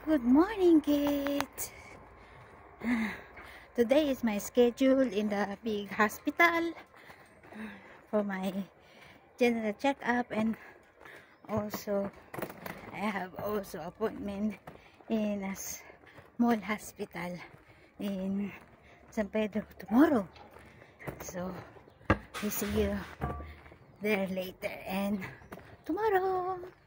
Good morning, Kate. Today is my schedule in the big hospital for my general checkup, and also I have also appointment in a small hospital in San Pedro tomorrow. So we see you there later and tomorrow.